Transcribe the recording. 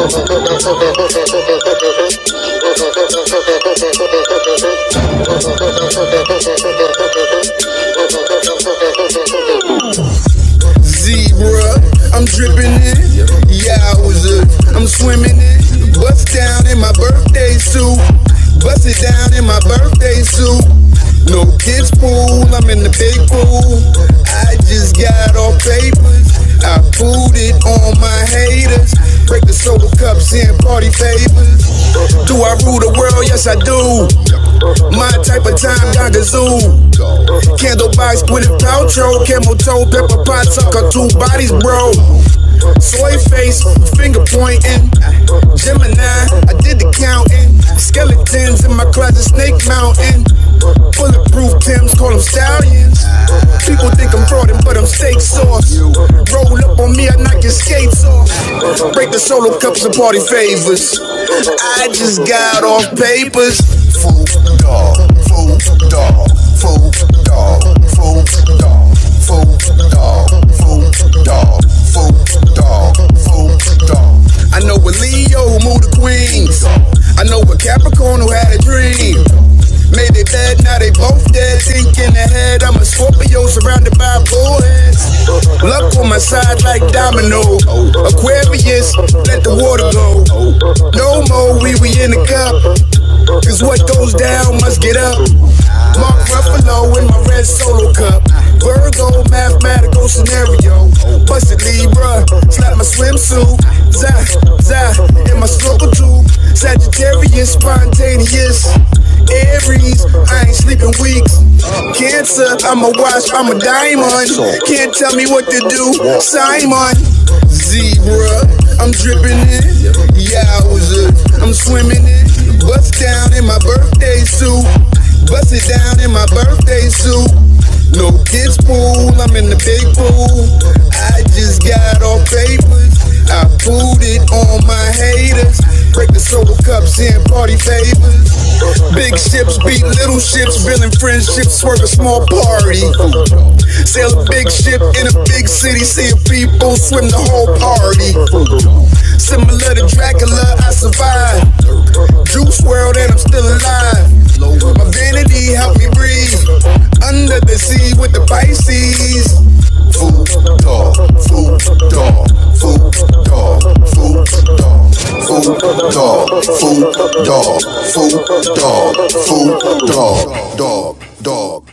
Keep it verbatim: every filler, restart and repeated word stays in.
Zebra, I'm dripping in. Yowza, I'm swimming in. Bust down in my birthday suit. Bust it down in my birthday suit. No kids pool, I'm in the big pool. I just got off papers. I put it on my haters. Break the solo cups and party favors. Do I rule the world? Yes I do. My type of time, Gagazoo. Candle box, Gwyneth Paltrow. Camel toe, pepper pot, sucker, two bodies, bro. Soy face, finger pointing. Gemini, I did the counting. Skeletons in my closet, Snake Mountain. Bulletproof Timbs, call them stallions. People think I'm frauding, but I'm steak sauce. Roll up on me, I knock your skates off. Break the solo cups and party favors. I just got off papers. Food dog, food dog, food dog, food dog, food dog, food dog, food dog, food dog. I know a Leo who moved the Queens. I know a Capricorn who had a dream. Made it bad, now they both dead. Thinking ahead, I'm a Scorpio surrounded by bullheads. Luck on my side like domino. Aquarius, let the water go. No more, we we in the cup. Cause what goes down must get up. Mark Ruffalo in my red solo cup. Virgo, mathematical scenario. Busted Libra, slap my swimsuit. Zah, zah, in my snorkel tube. Sagittarius, spontaneous. Aries, I ain't sleeping weeks. Cancer, I'm a watch, I'm a diamond. Can't tell me what to do, Simon. Zebra, I'm dripping in. Yowza, I'm swimming in. Bust down in my birthday suit. Bust it down in my birthday suit. No kids pool, I'm in the big pool. I just got off papers. I put it on my haters. Break the solo cups and party favors. Big ships beat little ships, building friendships, swerve a small party. Sail a big ship in a big city, seeing people swim the whole party. Similar to Dracula, I survived. Juice world and I'm still alive. My vanity helped me breathe. Under the sea with the Pisces. Food dog, food dog, food dog, food dog, food dog, food dog, food dog, food dog, dog, dog.